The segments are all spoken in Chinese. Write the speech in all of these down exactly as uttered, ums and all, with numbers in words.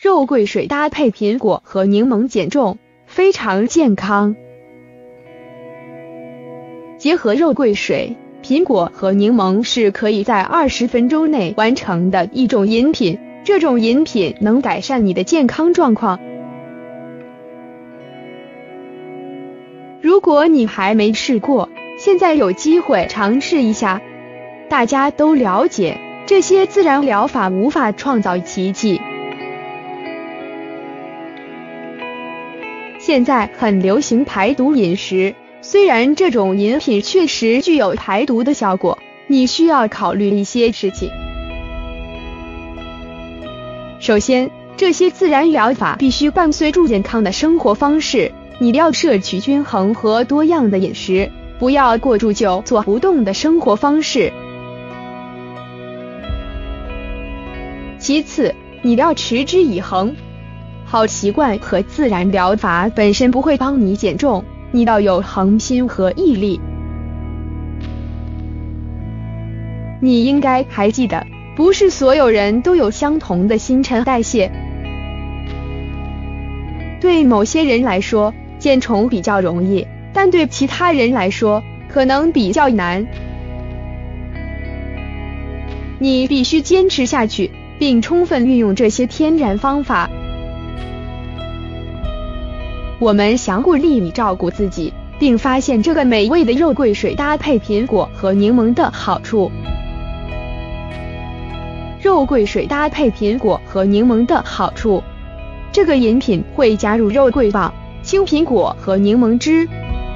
肉桂水搭配苹果和柠檬减重，非常健康。结合肉桂水、苹果和柠檬是可以在二十分钟内完成的一种饮品，这种饮品能改善你的健康状况。如果你还没试过，现在有机会尝试一下。大家都了解，这些自然疗法无法创造奇迹。现在很流行排毒饮食，虽然这种饮品确实具有排毒的效果，你需要考虑一些事情。首先，这些自然疗法必须伴随住健康的生活方式，你要摄取均衡和多样的饮食，不要过住久坐不动的生活方式。其次，你要持之以恒。好习惯和自然疗法本身不会帮你减重，你要有恒心和毅力。你应该还记得，不是所有人都有相同的新陈代谢。对某些人来说，减重比较容易，但对其他人来说，可能比较难。你必须坚持下去，并充分运用这些天然方法。我们想鼓励你照顾自己，并发现这个美味的肉桂水搭配苹果和柠檬的好处。肉桂水搭配苹果和柠檬的好处，这个饮品会加入肉桂棒、青苹果和柠檬汁，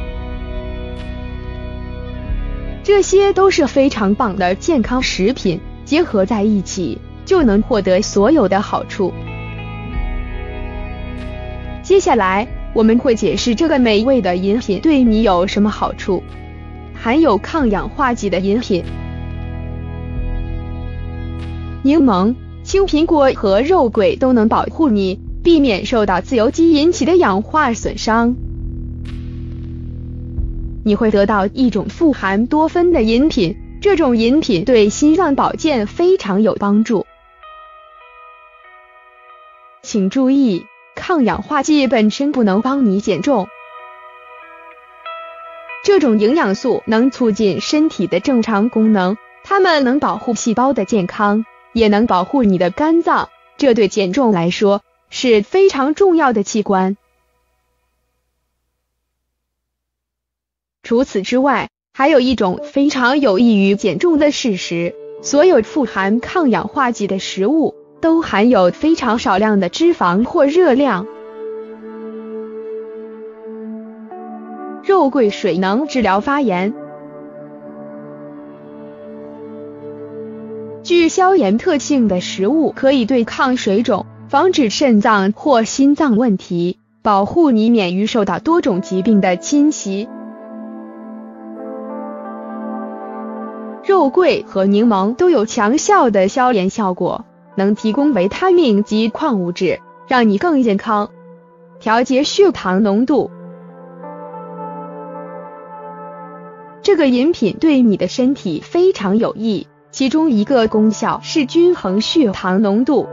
这些都是非常棒的健康食品，结合在一起就能获得所有的好处。接下来我们会解释这个美味的饮品对你有什么好处。含有抗氧化剂的饮品，柠檬、青苹果和肉桂都能保护你，避免受到自由基引起的氧化损伤。你会得到一种富含多酚的饮品，这种饮品对心脏保健非常有帮助。请注意，抗氧化剂本身不能帮你减重，这种营养素能促进身体的正常功能，它们能保护细胞的健康，也能保护你的肝脏，这对减重来说是非常重要的器官。除此之外，还有一种非常有益于减重的事实，所有富含抗氧化剂的食物都含有非常少量的脂肪或热量。肉桂水能治疗发炎，具消炎特性的食物可以对抗水肿，防止肾脏或心脏问题，保护你免于受到多种疾病的侵袭。肉桂和柠檬都有强效的消炎效果，能提供维他命及矿物质，让你更健康。调节血糖浓度，这个饮品对你的身体非常有益，其中一个功效是均衡血糖浓度。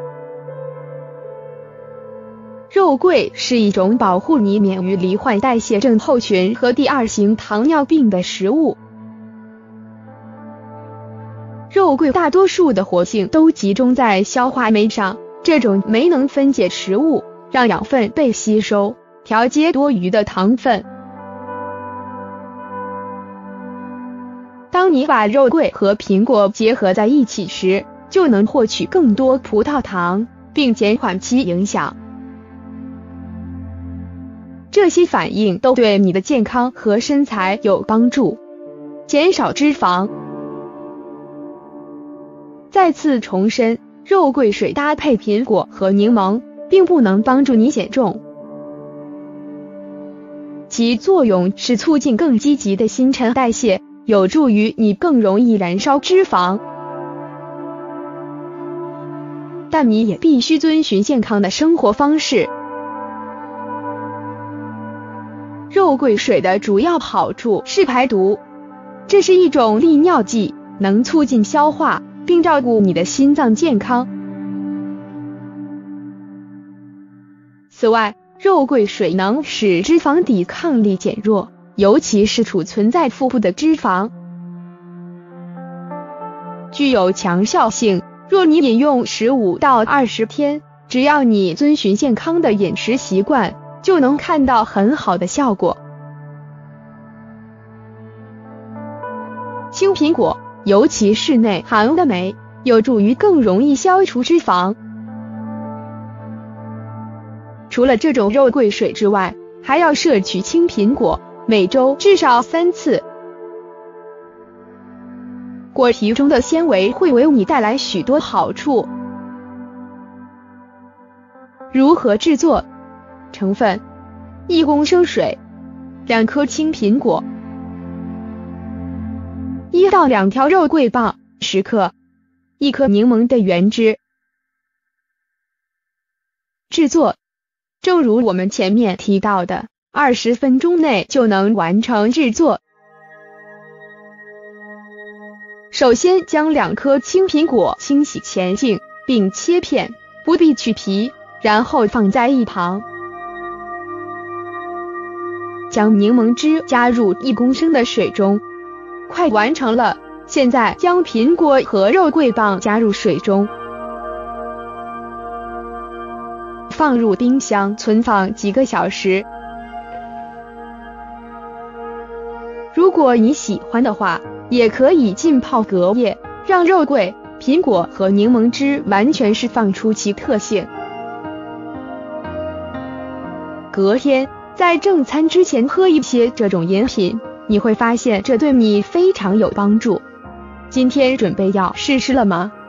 肉桂是一种保护你免于罹患代谢症候群和第二型糖尿病的食物。肉桂大多数的活性都集中在消化酶上，这种酶能分解食物，让养分被吸收，调节多余的糖分。当你把肉桂和苹果结合在一起时，就能获取更多葡萄糖，并减缓其影响。这些反应都对你的健康和身材有帮助。减少脂肪。再次重申，肉桂水搭配苹果和柠檬并不能帮助你减重，其作用是促进更积极的新陈代谢，有助于你更容易燃烧脂肪。但你也必须遵循健康的生活方式。肉桂水的主要好处是排毒，这是一种利尿剂，能促进消化，并照顾你的心脏健康。 此外，肉桂水能使脂肪抵抗力减弱，尤其是储存在腹部的脂肪，具有强效性。若你饮用十五到二十天，只要你遵循健康的饮食习惯，就能看到很好的效果。青苹果，尤其是内含的镁，有助于更容易消除脂肪。除了这种肉桂水之外，还要摄取青苹果，每周至少三次。果皮中的纤维会为你带来许多好处。如何制作？成分：一公升水，两颗青苹果，一到两条肉桂棒，十克，一颗柠檬的原汁。制作：正如我们前面提到的，二十分钟内就能完成制作。首先将两颗青苹果清洗前净，并切片，不必去皮，然后放在一旁。将柠檬汁加入一公升的水中，快完成了。现在将苹果和肉桂棒加入水中，放入冰箱存放几个小时。如果你喜欢的话，也可以浸泡隔夜，让肉桂、苹果和柠檬汁完全释放出其特性。隔天在正餐之前喝一些这种饮品，你会发现这对你非常有帮助。今天准备要试试了吗？